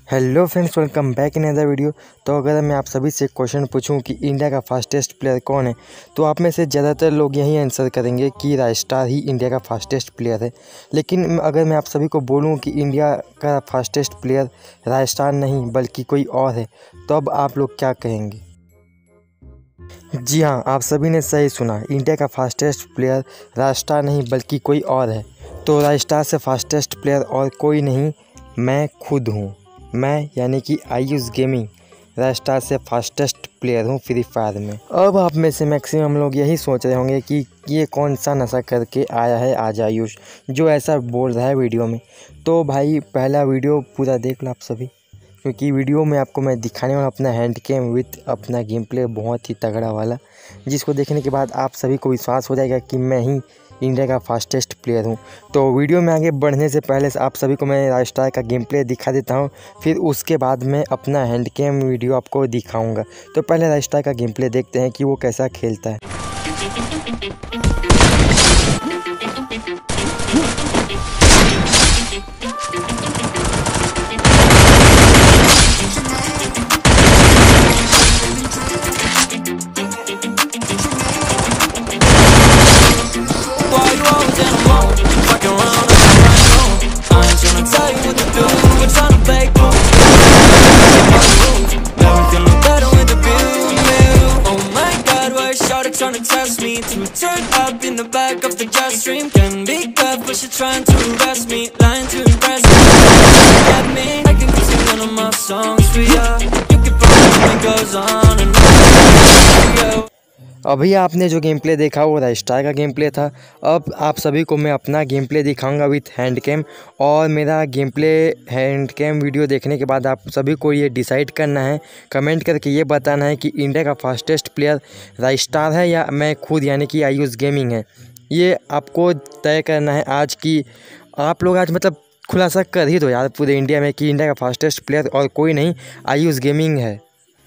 Hello friends, welcome back in other video. तो अगर मैं आप सभी से क्वेश्चन पूछूं कि इंडिया का फास्टेस्ट प्लेयर कौन है, तो आप में से ज़्यादातर लोग यही आंसर करेंगे कि राजस्टार ही इंडिया का फास्टेस्ट प्लेयर है। लेकिन अगर मैं आप सभी को बोलूं कि इंडिया का फास्टेस्ट प्लेयर राजस्टार नहीं बल्कि कोई और है, तो अब आप लोग क्या कहेंगे? जी हाँ, आप सभी ने सही सुना। इंडिया का फास्टेस्ट प्लेयर राजस्टार नहीं बल्कि कोई और है। तो राजस्टार से फास्टेस्ट प्लेयर और कोई नहीं, मैं खुद हूँ। मैं यानी कि आयुष गेमिंग राजस्टार से फास्टेस्ट प्लेयर हूँ फ्री फायर में। अब आप में से मैक्सिमम लोग यही सोच रहे होंगे कि ये कौन सा नशा करके आया है आज आयुष, जो ऐसा बोल रहा है वीडियो में। तो भाई पहला वीडियो पूरा देख लो आप सभी, क्योंकि वीडियो में आपको मैं दिखाने वाला अपना हैंड कैम विथ अपना गेम प्ले बहुत ही तगड़ा वाला, जिसको देखने के बाद आप सभी को विश्वास हो जाएगा कि मैं ही इंडिया का फास्टेस्ट प्लेयर हूं। तो वीडियो में आगे बढ़ने से पहले आप सभी को मैं राजस्टार का गेम प्ले दिखा देता हूं, फिर उसके बाद मैं अपना हैंड कैम वीडियो आपको दिखाऊंगा। तो पहले राजस्टार का गेम प्ले देखते हैं कि वो कैसा खेलता है। Trying to test me to turn up in the back of the jet stream. Can be good, but she's trying to arrest me, lying to impress me. Get me, I can sing one of my songs for ya. You can find me, it goes on and on. अभी आपने जो game play देखा वो राजस्टार का game play था। अब आप सभी को मैं अपना गेम प्ले दिखाऊंगा विथ हैंड कैम। और मेरा game play hand cam video देखने के बाद आप सभी को ये डिसाइड करना है, कमेंट करके ये बताना है कि इंडिया का फास्टेस्ट प्लेयर राजस्टार है या मैं खुद यानी कि आयुष गेमिंग है। ये आपको तय करना है आज की। आप लोग आज मतलब खुलासा कर ही दो यार पूरे इंडिया में कि इंडिया का फास्टेस्ट प्लेयर और कोई नहीं आयुष गेमिंग है।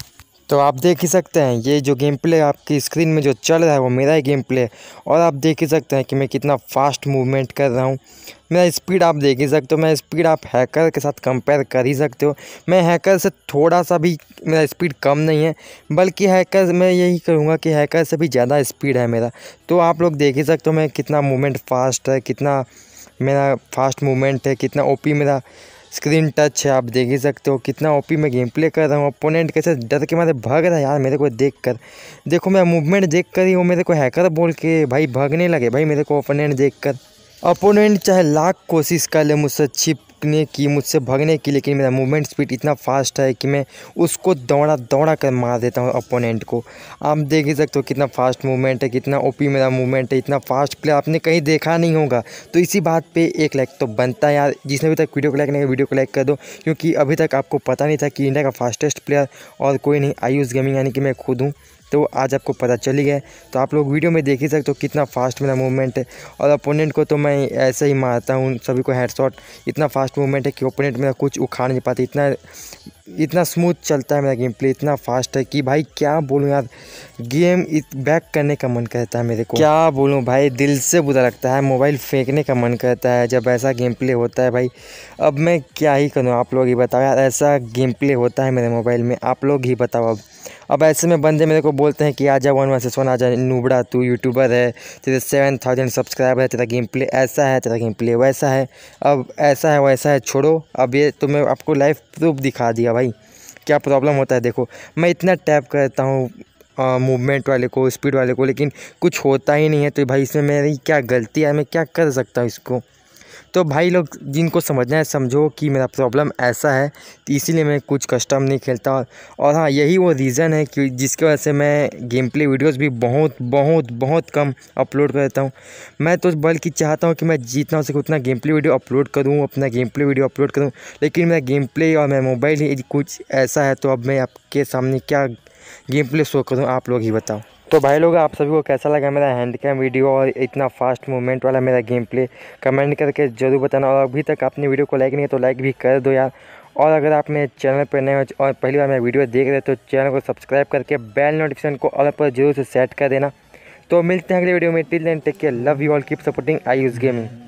तो आप देख ही सकते हैं ये जो गेम प्ले आपकी स्क्रीन में जो चल रहा है वो मेरा ही गेम प्ले। और आप देख ही सकते हैं कि मैं कितना फास्ट मूवमेंट कर रहा हूँ। मेरा स्पीड आप देख ही सकते हो। मैं स्पीड आप हैकर के साथ कंपेयर कर ही सकते हो। मैं हैकर से थोड़ा सा भी मेरा स्पीड कम नहीं है, बल्कि हैकर मैं यही कहूँगा कि हैकर से भी ज़्यादा स्पीड है मेरा। तो आप लोग देख ही सकते हो मैं कितना मूवमेंट फास्ट है, कितना मेरा फास्ट मूवमेंट है, कितना ओपी मेरा स्क्रीन टच है। आप देख ही सकते हो कितना ओपी मैं गेम प्ले कर रहा हूँ। अपोनेंट कैसे डर के मारे भाग रहा है यार मेरे को देख कर। देखो मैं मूवमेंट देख कर ही वो मेरे को हैकर बोल के भाई भागने लगे भाई मेरे को अपोनेंट देख कर। अपोनेंट चाहे लाख कोशिश कर ले मुझसे छिपने की, मुझसे भागने की, लेकिन मेरा मूवमेंट स्पीड इतना फास्ट है कि मैं उसको दौड़ा कर मार देता हूँ अपोनेंट को। आप देख ही सकते हो कितना फास्ट मूवमेंट है, कितना ओपी मेरा मूवमेंट है। इतना फास्ट प्ले आपने कहीं देखा नहीं होगा। तो इसी बात पे एक लाइक तो बनता है यार। जिसने अभी तक वीडियो को लाइक नहीं किया वीडियो को लाइक कर दो, क्योंकि अभी तक आपको पता नहीं था कि इंडिया का फास्टेस्ट प्लेयर और कोई नहीं आयुष गेमिंग यानी कि मैं खुद हूँ। तो आज आपको पता चल ही गया। तो आप लोग वीडियो में देख ही सकते हो कितना फास्ट मेरा मूवमेंट है। और अपोनेंट को तो मैं ऐसे ही मारता हूँ, सभी को हेडशॉट। इतना फास्ट मूवमेंट है कि ओपोनेंट मेरा कुछ उखाड़ नहीं पाते। इतना स्मूथ चलता है मेरा गेम प्ले, इतना फास्ट है कि भाई क्या बोलूँ यार। गेम बैक करने का मन करता है मेरे को, क्या बोलूँ भाई, दिल से बुरा लगता है। मोबाइल फेंकने का मन करता है जब ऐसा गेम प्ले होता है भाई। अब मैं क्या ही करूँ, आप लोग ही बताओ यार। ऐसा गेम प्ले होता है मेरे मोबाइल में, आप लोग ही बताओ। अब ऐसे में बंदे मेरे को बोलते हैं कि आजा 1 vs 1 आजा नूबड़ा, तू यूट्यूबर है, तेरे 7000 सब्सक्राइबर है, तेरा गेम प्ले ऐसा है, तेरा गेम प्ले वैसा है। अब ऐसा है वैसा है छोड़ो। अब ये तो मैं आपको लाइव प्रूफ दिखा दिया भाई क्या प्रॉब्लम होता है। देखो मैं इतना टैप करता हूँ मूवमेंट वाले को, स्पीड वाले को, लेकिन कुछ होता ही नहीं है। तो भाई इसमें मेरी क्या गलती है, मैं क्या कर सकता हूँ इसको। तो भाई लोग जिनको समझना है समझो कि मेरा प्रॉब्लम ऐसा है, तो इसीलिए मैं कुछ कस्टम नहीं खेलता। और हाँ, यही वो रीज़न है कि जिसकी वजह से मैं गेम प्ले वीडियोस भी बहुत बहुत बहुत कम अपलोड करता हूँ। मैं तो बल्कि चाहता हूँ कि मैं जितना हो सके उतना गेम प्ले वीडियो अपलोड करूँ, अपना गेम प्ले वीडियो अपलोड करूँ, लेकिन मेरा गेम प्ले और मेरा मोबाइल ही कुछ ऐसा है। तो अब मैं आपके सामने क्या गेम प्ले शो करूँ, आप लोग ही बताओ। तो भाई लोग आप सभी को कैसा लगा मेरा हैंड कैम वीडियो और इतना फास्ट मूवमेंट वाला मेरा गेम प्ले, कमेंट करके ज़रूर बताना। और अभी तक आपने वीडियो को लाइक नहीं किया तो लाइक भी कर दो यार। और अगर आप मेरे चैनल पर नए हो और पहली बार मेरा वीडियो देख रहे तो चैनल को सब्सक्राइब करके बेल नोटिफिकेशन को ऑल पर जरूर से सेट कर देना। तो मिलते हैं अगले वीडियो में। Till then take care, love you all, keep supporting Ayush gaming.